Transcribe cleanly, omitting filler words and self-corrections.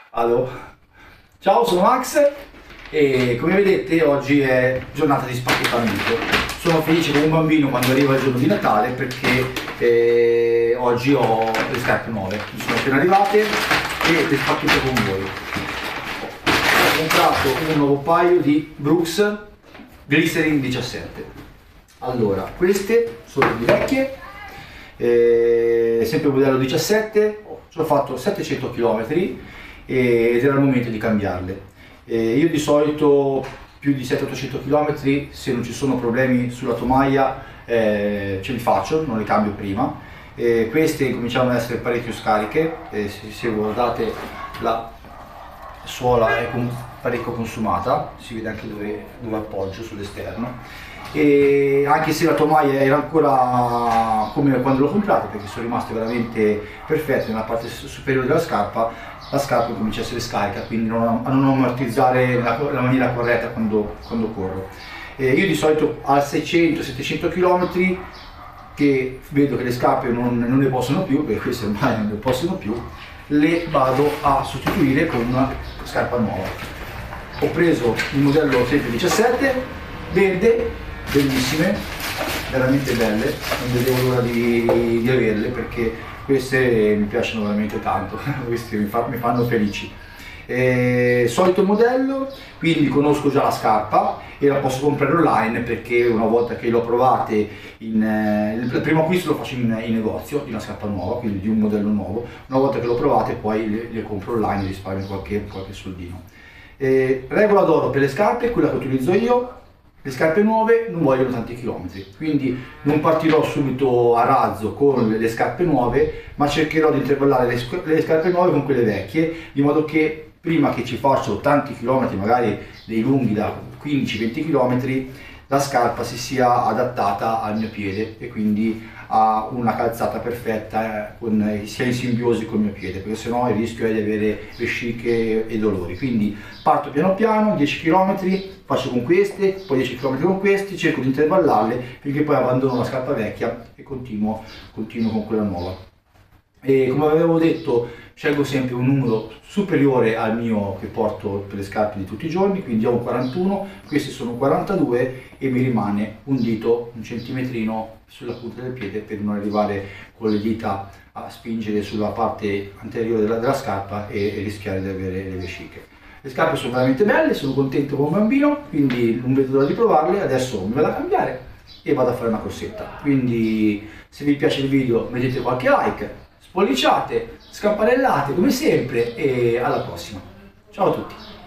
Allora, ciao, sono Max e come vedete oggi è giornata di spacchettamento. Sono felice come un bambino quando arriva il giorno di Natale perché oggi ho le scarpe nuove, mi sono appena arrivate e le spacchetto con voi. Ho comprato un nuovo paio di Brooks Glycerin 17. Allora, queste sono di vecchie, sempre modello 17, ci ho fatto 700 km ed era il momento di cambiarle. Io di solito più di 700-800 km, se non ci sono problemi sulla tomaia, ce li faccio, non le cambio prima. Queste cominciano ad essere parecchio scariche, se guardate la suola è parecchio consumata, si vede anche dove appoggio sull'esterno. E anche se la tomaia era ancora come quando l'ho comprata, perché sono rimaste veramente perfette nella parte superiore della scarpa, la scarpa comincia a essere scarica, quindi a non ammortizzare nella maniera corretta quando corro. Io di solito a 600-700 km che vedo che le scarpe non ne possono più, perché queste ormai non ne possono più, le vado a sostituire con una scarpa nuova. Ho preso il modello 17 verde, bellissime, veramente belle, non vedevo l'ora di averle perché queste mi piacciono veramente tanto, queste mi fanno felici. Solito modello, quindi conosco già la scarpa e la posso comprare online perché una volta che l'ho provate, il primo acquisto lo faccio in negozio di una scarpa nuova, quindi di un modello nuovo. Una volta che l'ho provate poi le compro online e risparmio qualche soldino. Regola d'oro per le scarpe, quella che utilizzo io: le scarpe nuove non vogliono tanti chilometri, quindi non partirò subito a razzo con le scarpe nuove, ma cercherò di intervallare le scarpe nuove con quelle vecchie, di modo che prima che ci faccio tanti chilometri, magari dei lunghi da 15-20 km, la scarpa si sia adattata al mio piede e quindi ha una calzata perfetta, sia in simbiosi con il mio piede, perché sennò il rischio è di avere vesciche e dolori. Quindi parto piano piano, 10 km, faccio con queste, poi 10 km con questi, cerco di intervallarle finché poi abbandono la scarpa vecchia e continuo con quella nuova. E come avevo detto, scelgo sempre un numero superiore al mio che porto per le scarpe di tutti i giorni, quindi ho un 41, questi sono 42 e mi rimane un dito, un centimetrino sulla punta del piede per non arrivare con le dita a spingere sulla parte anteriore della scarpa e rischiare di avere le vesciche. Le scarpe sono veramente belle, sono contento come un bambino, quindi non vedo l'ora di provarle. Adesso mi vado a cambiare e vado a fare una corsetta. Quindi se vi piace il video mettete qualche like, spolliciate, scampanellate come sempre e alla prossima. Ciao a tutti!